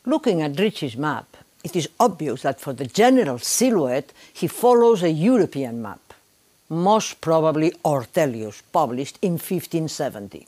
Looking at Ricci's map, it is obvious that for the general silhouette he follows a European map, most probably Ortelius, published in 1570.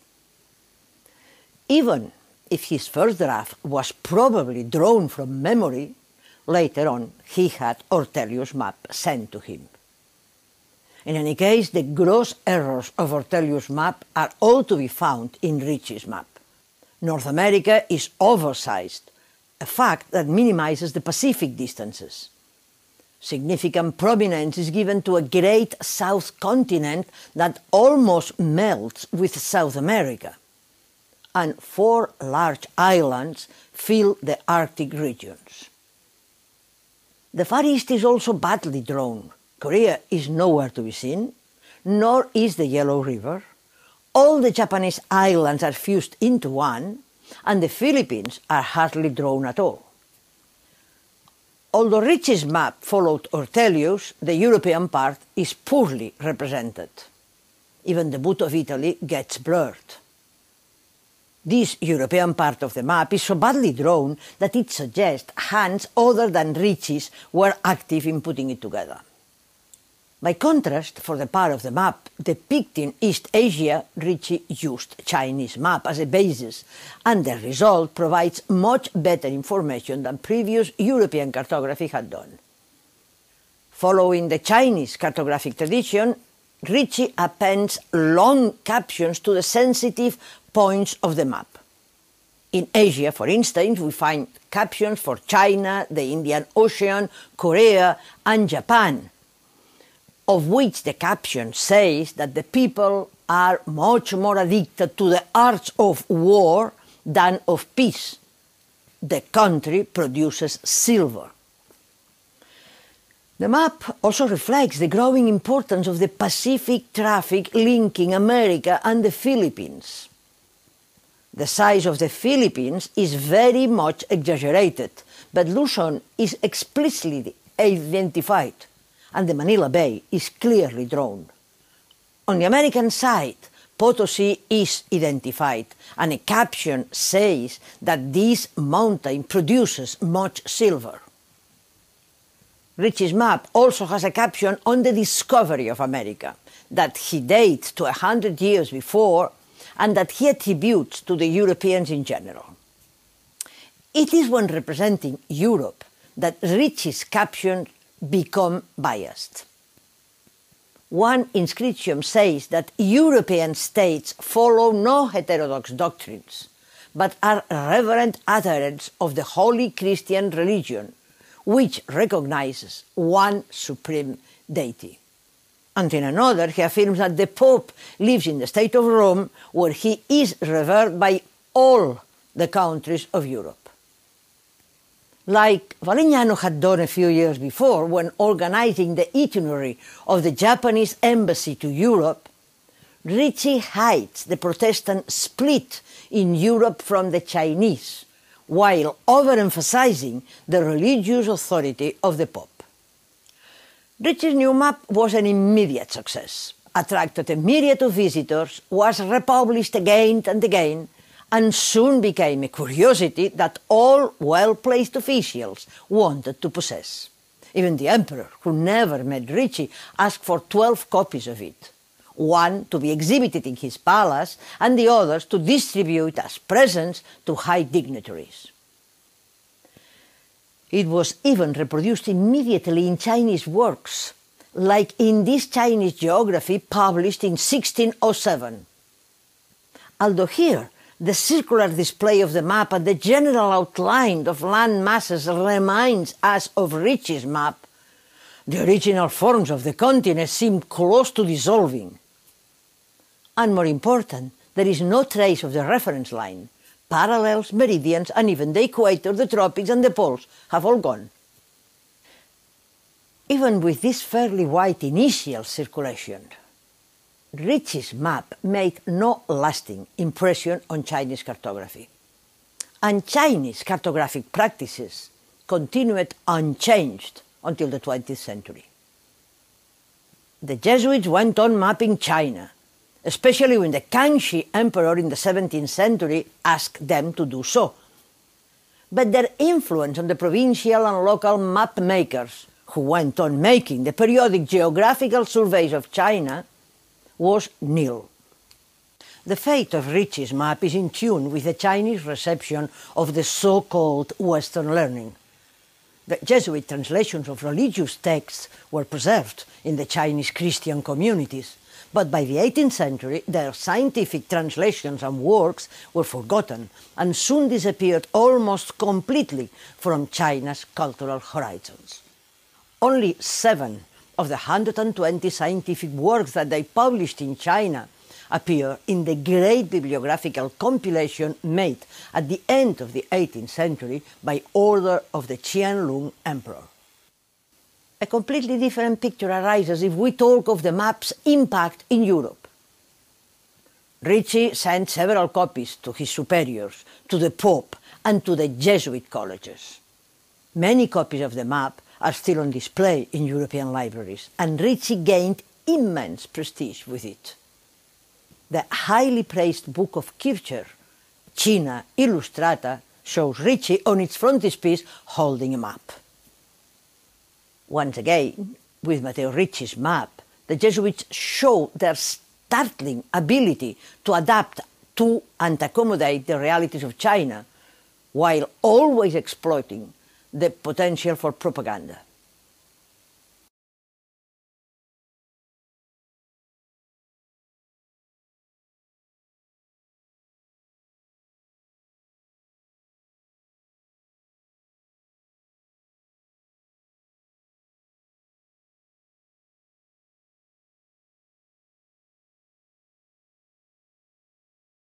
Even if his first draft was probably drawn from memory, later on he had Ortelius' map sent to him. In any case, the gross errors of Ortelius' map are all to be found in Ricci's map. North America is oversized, a fact that minimizes the Pacific distances. Significant prominence is given to a great south continent that almost melts with South America, and 4 large islands fill the Arctic regions. The Far East is also badly drawn. Korea is nowhere to be seen, nor is the Yellow River. All the Japanese islands are fused into one, and the Philippines are hardly drawn at all. Although Ricci's map followed Ortelius, the European part is poorly represented. Even the boot of Italy gets blurred. This European part of the map is so badly drawn that it suggests hands other than Ricci's were active in putting it together. By contrast, for the part of the map depicting East Asia, Ricci used Chinese map as a basis, and the result provides much better information than previous European cartography had done. Following the Chinese cartographic tradition, Ricci appends long captions to the sensitive points of the map. In Asia, for instance, we find captions for China, the Indian Ocean, Korea, and Japan, of which the caption says that the people are much more addicted to the arts of war than of peace. The country produces silver. The map also reflects the growing importance of the Pacific traffic linking America and the Philippines. The size of the Philippines is very much exaggerated, but Luzon is explicitly identified, and the Manila Bay is clearly drawn. On the American side, Potosi is identified, and a caption says that this mountain produces much silver. Ricci's map also has a caption on the discovery of America, that he dates to 100 years before, and that he attributes to the Europeans in general. It is when representing Europe that Ricci's captions become biased. One inscription says that European states follow no heterodox doctrines, but are reverent adherents of the Holy Christian religion, which recognizes one supreme deity. And in another, he affirms that the Pope lives in the state of Rome, where he is revered by all the countries of Europe. Like Valignano had done a few years before when organizing the itinerary of the Japanese embassy to Europe, Ricci hides the Protestant split in Europe from the Chinese, while overemphasizing the religious authority of the Pope. Ricci's new map was an immediate success, attracted a myriad of visitors, was republished again and again, and soon became a curiosity that all well-placed officials wanted to possess. Even the emperor, who never met Ricci, asked for 12 copies of it, one to be exhibited in his palace and the others to distribute as presents to high dignitaries. It was even reproduced immediately in Chinese works, like in this Chinese geography published in 1607. Although here, the circular display of the map and the general outline of land masses reminds us of Ricci's map, the original forms of the continent seem close to dissolving. And more important, there is no trace of the reference line. Parallels, meridians, and even the equator, the tropics, and the poles have all gone. Even with this fairly wide initial circulation, Ricci's map made no lasting impression on Chinese cartography, and Chinese cartographic practices continued unchanged until the 20th century. The Jesuits went on mapping China, especially when the Kangxi emperor in the 17th century asked them to do so. but their influence on the provincial and local map makers, who went on making the periodic geographical surveys of China, was nil. The fate of Ricci's map is in tune with the Chinese reception of the so-called Western learning. The Jesuit translations of religious texts were preserved in the Chinese Christian communities, but by the 18th century their scientific translations and works were forgotten and soon disappeared almost completely from China's cultural horizons. Only 7 of the 120 scientific works that they published in China appear in the great bibliographical compilation made at the end of the 18th century by order of the Qianlong Emperor. A completely different picture arises if we talk of the map's impact in Europe. Ricci sent several copies to his superiors, to the Pope, and to the Jesuit colleges. Many copies of the map are still on display in European libraries, and Ricci gained immense prestige with it. The highly praised book of Kircher, China Illustrata, shows Ricci on its frontispiece holding a map. Once again, with Matteo Ricci's map, the Jesuits show their startling ability to adapt to and accommodate the realities of China, while always exploiting the potential for propaganda.